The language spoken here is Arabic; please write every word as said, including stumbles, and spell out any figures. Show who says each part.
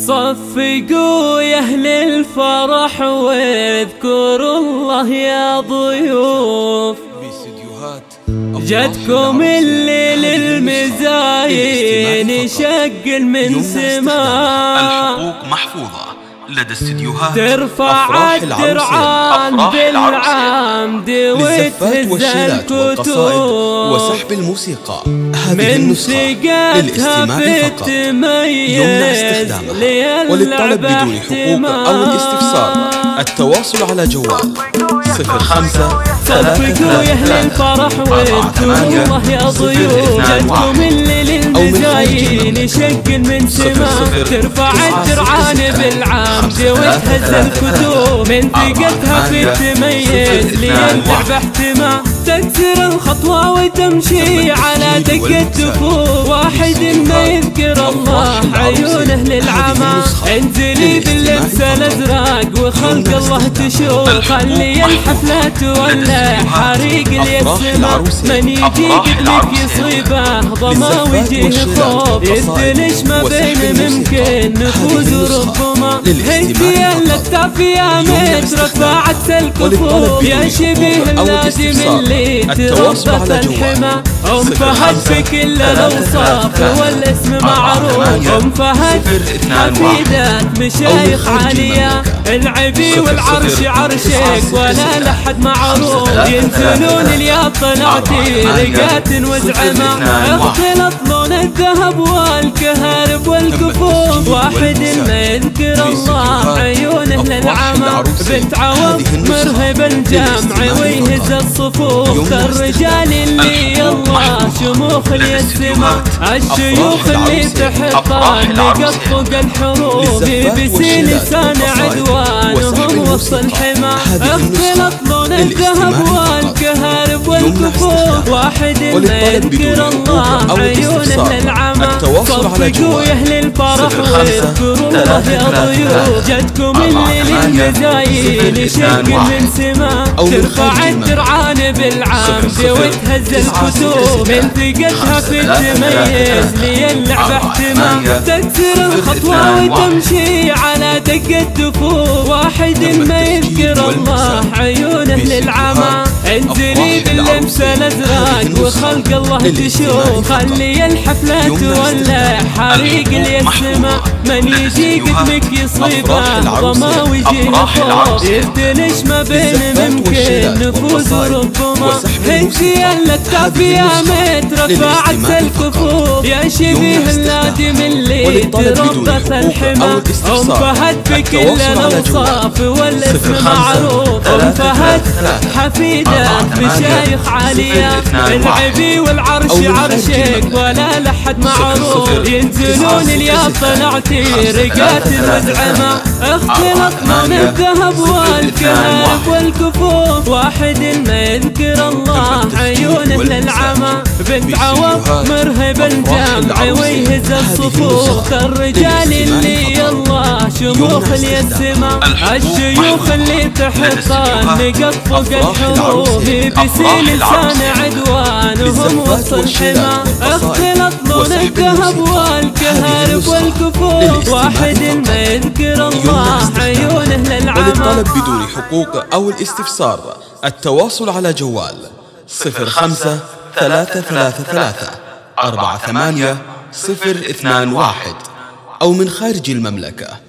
Speaker 1: صفقوا يا أهل الفرح واذكروا الله يا ضيوف، جدكم الليل المزاين شق من سماء.
Speaker 2: الحقوق محفوظة لدى استديوهات
Speaker 1: ترفع الدرعان بالعمد وتهز الكتب
Speaker 3: وسحب الموسيقى. هذه
Speaker 1: من
Speaker 3: النسخة للاستماع فقط، يمنع استخدامها. وللطلب بدون حقوق أو الاستفسار التواصل على جوال صفر خمسة
Speaker 1: صفقوا يا أهل الفرح واذكروا الله يا ضيوف، جدكم الليل المزاين شق من سماء. ترفع الدرعان بالعمد وتهز الكتب من ثقتها في تميز ليلعب احتمال. تكسر الخطوة وتمشي على دقة دفوف، واحد ما يذكر الله عيونه للعمى. انزلي باللبس الازرق وخلق الله تشوف، خلي الحفلة تولع حريق اليسمى. من يجي قبلك يصيبه ضما ويجيه خوف، يدلش ما بين ممكن نفوز ربما. هدي التافية متر رفعت الكفوف، يا شبيه اللازم اللي تربت الحمى. أم فهد في كل الأوصاف والاسم معروف، أم فهد حفيدة مشايخ عالية. العبي والعرش عرشك ولا لحد معروف، ينزلون الياب طلعتي رقات وزعمة. اختلط لون الذهب والكهرب والكفوف، واحد ما يذكر الله عيونه للعمى. بنت عوض مرهب الجمع ويهز الصفوف، الرجال اللي الله شموخ اليسمى. الشيوخ اللي تحطان نقط فوق الحروف، بيبسي لسان عدوانهم وسط الحمى. اختلط لون الذهب والكهرب والكفوف، واحد ما يذكر الله عيونه للعمى. صفقوا يا أهل الفرح واذكروا الله يا ضيوف، جدكم الليل المزاين شق من سماء. ترفع الدرعان بالعمد وتهز الكتب من ثقتها في التميز ليلعب احتمال. تكسر الخطوة وتمشي على دقة دفوف، واحد ما يذكر الله عيونه للعمى. انزلي باللبس الازرق وخلق الله تشوف، خلي الحفلة تولع حريق اليسمى. من يجي قدمك يصيبه ضما ويجيه خوف، يفتلش ما بين ممكن نفوز ربما. هدي التافية متر رفعت الكفوف، يا شبيه اللادم اللي تربت الحمى. أم فهد في كل الأوصاف والاسم معروف، أم فهد حفيدة مشايخ عالية. العبي والعرش عرشك ولا لحد معروف، ينزلون الياب طلعتي رقات وزعمة. اختلط لون الذهب والكهرب والكفوف، واحد ما يذكر الله عيونه للعمى. بنت عوض مرهب الجمع ويهز الصفوف، الرجال اللي الله شموخ اليسمى. الشيوخ اللي تحطان نقط فوق الحروف، بيبسي لسان عدوانهم وسط الحمى. اختلط لون الذهب والكهرب والكفوف، واحد ما يذكر الله عيونه للعمى.
Speaker 3: وللطلب بدون حقوق أو الاستفسار التواصل على جوال صفر خمسة ثلاثة ثلاثة ثلاثة أربعة ثمانية صفر اثنان واحد أو من خارج المملكة